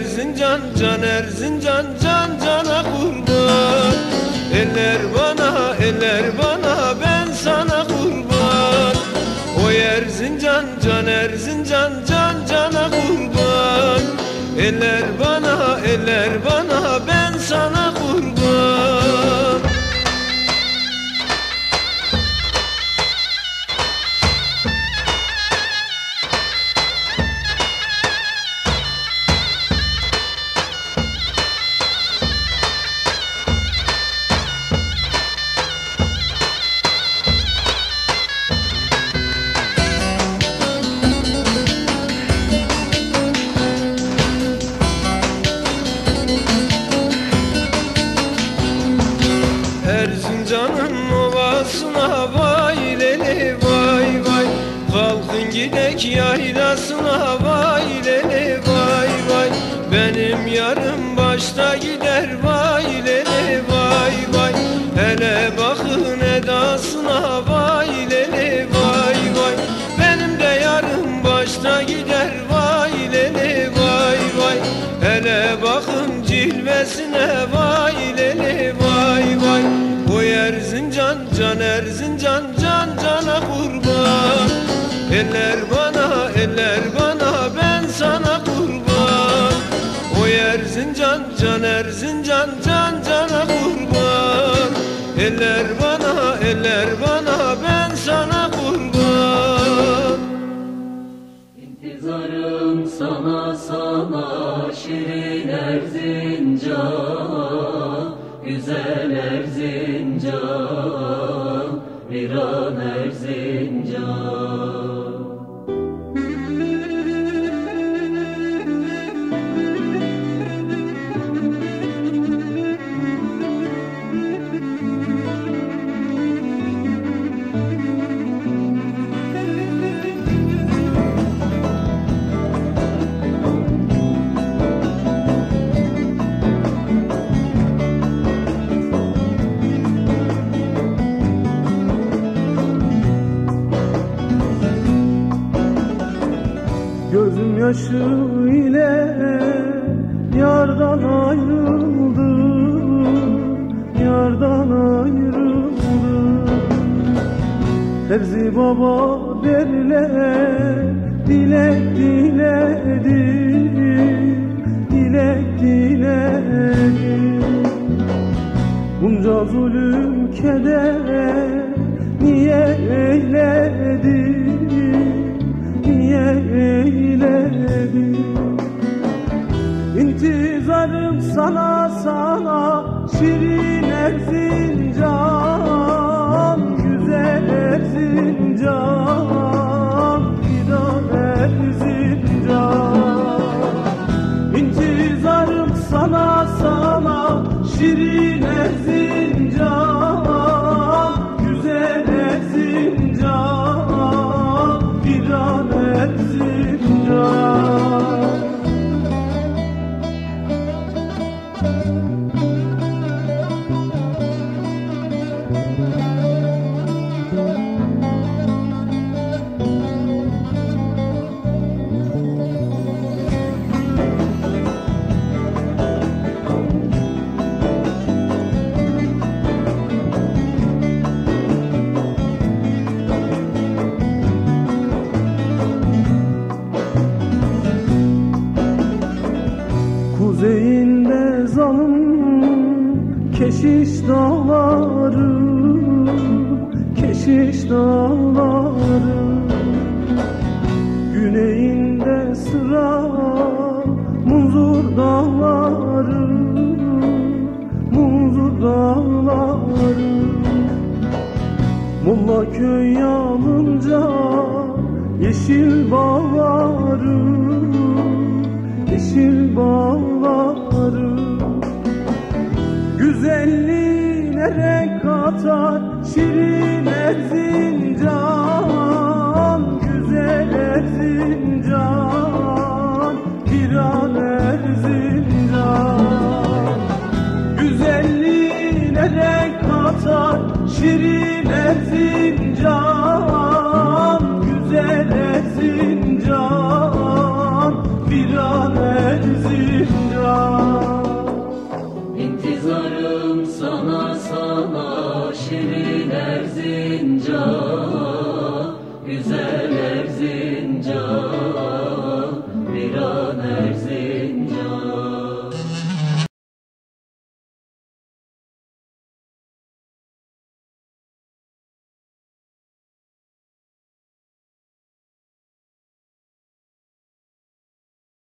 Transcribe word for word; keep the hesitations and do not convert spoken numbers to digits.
Erzincan, can Erzincan, can cana kurban. Eller bana, eller bana, ben sana kurban. Oy Erzincan, can Erzincan, can cana kurban. Eller bana, eller bana, ben sana kurban. Erzincan'ın ovasına vay lele vay vay. Kalkın gidek yaylasına vay lele vay vay. Benim yarım başta gider vay lele vay vay. Hele bakın edasına vay lele vay vay. Benim de yarım başta gider vay lele vay vay. Hele bakın cilvesine vay lele vay vay. Oy Erzincan, can Erzincan, can cana kurban. Eller bana, eller bana, ben sana kurban. Oy Erzincan, can Erzincan, can cana kurban. Eller bana, eller bana, ben sana kurban. İntizarım sana sana şirin Erzincan, güzel Erzincan, viran Erzincan. Gözüm yaşı ile yardan ayrıldım, yardan ayrıldım. Terzi baba derler, dilek diledi, dilek diledi. Bunca zulüm keder niye eyledi, niye eyledi? İntizarım sana sana şirin Erzincan, güzel Erzincan, fidan Erzincan. İntizarım sana sana şirin Erzincan, güzel Erzincan, fidan Erzincan. Kuzeyinde zalim keşiş dağları, keşiş dağları. Güneyinde sıra munzur dağları, munzur dağları. Molla köy yanınca yeşil bağları, yeşil bağları. Güzelliğine renk katar şirin Erzincan, güzel Erzincan, viran Erzincan. Güzelliğine renk katar şirin Erzincan, güzel Erzincan, viran Erzincan. İntizarım sana sana şirin Erzincan, güzel Erzincan.